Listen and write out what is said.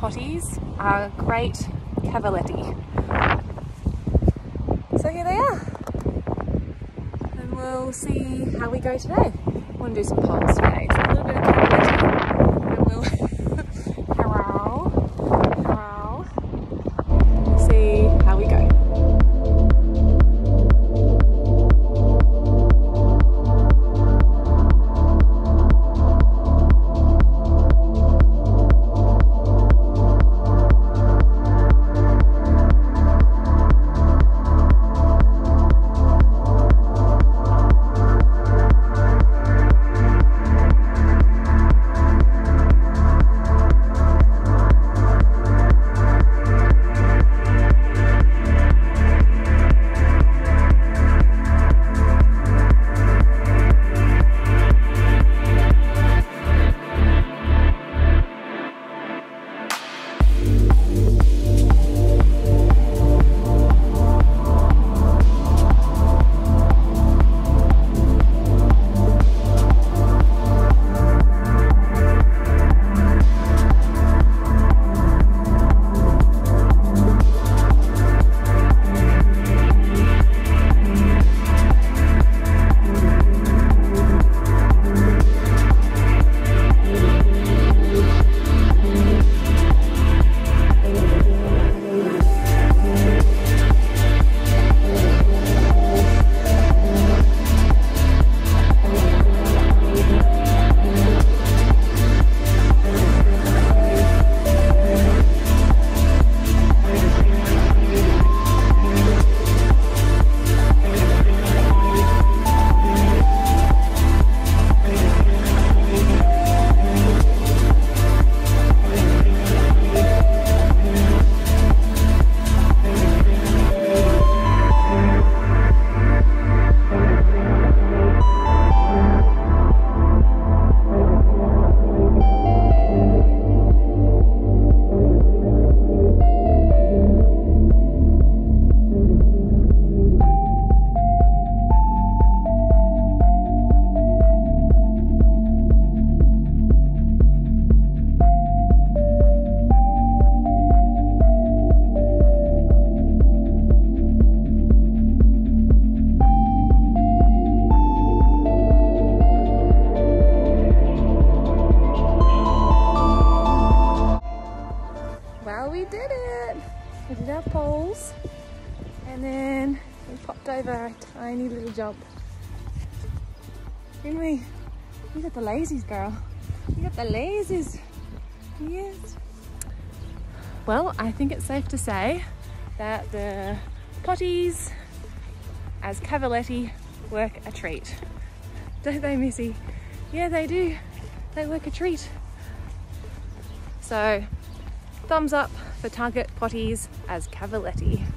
potties are great cavaletti. So here they are. And we'll see how we go today. I want to do some poles today. So a little bit of cavaletti and we'll hello. We'll see how we go. We did our poles and then we popped over a tiny little jump. Didn't we? You got the lazies, girl. You got the lazies. Yes. Well, I think it's safe to say that the potties as cavaletti work a treat. Don't they, Missy? Yeah, they do. They work a treat. So, thumbs up for Target potties as cavaletti.